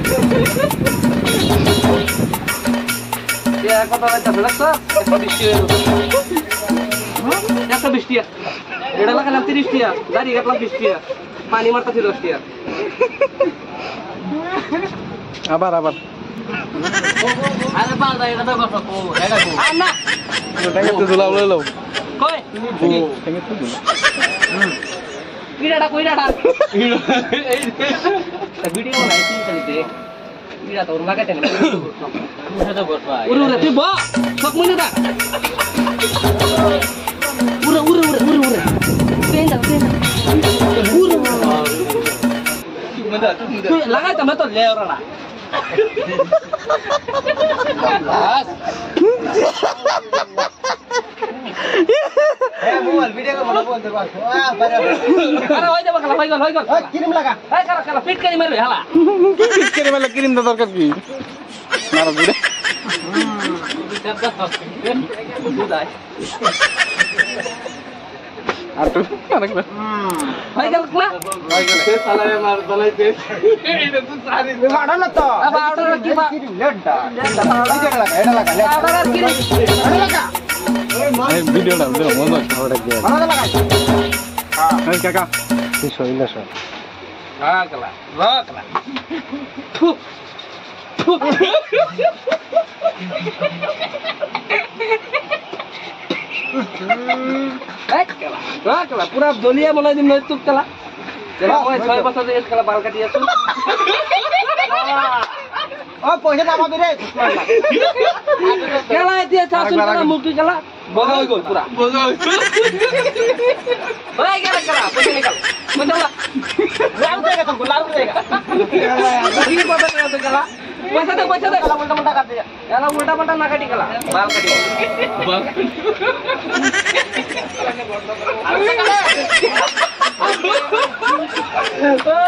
Ya kata baca belak tuh, একটা 20 টিয়া এটা লাগালাম 30 টিয়া গাড়ি কাটলাম 20 টিয়া পানি মারতাছি 10 টিয়া আবার আরে বাল দাই এটা তো কত কো এটা কো না ওটা একটু দুলা বলে লও কই ঠেঙে তো দুলা কইরাটা এই ভিডিও বানাইছি চলতে ইরা তো লাগাতে না উড়ে তো বসবা উড়ে তুই বা সব মনে দা উড়ে তেন্দা উড়ে তুই লাগাই তো মত লে ওরা বাস মোবাইল ভিডিও করে বলতে পারছো আরে হই যাবে কালা হই গল কিরিম লাগা এই কালা ফিট করে মারবে হালা ফিট করে মারলে ক্রিম দা দরকার কি মারো দিরে বুঝাই আর তো আরেকটা হই গেল না হই গেল সে সালামে মার দলাইতে এইটা তো সারি মারো না তো আবার অর্ডার কি বা লেডটা এটা লাগা অর্ডার কি লাগা এই ভিডিওটা মজা ওটা দিয়ে বানাতে লাগা হ্যাঁ কাকা কি সইলা সব রাখলা রাখলা পুরা দলিয়া বলাই দিম নয় তুক খেলা যেটা মই 6 বছর ধরে খেলা বাল কাটি আছো ও পয়সা দাম দে রে খেলা এতিয়া চাচুন খেলা মুক্তি খেলা বগা হই গল পুরা বগা হই ভাই খেলা পয়সা নিকাল মজা লাউ দেগা তো লাউ দেগা কি বাবা তো খেলা পয়সা দে খেলা উল্টা পাল্টা কাট দে খেলা উল্টা পাল্টা না কাটি খেলা বাল কাটি বাল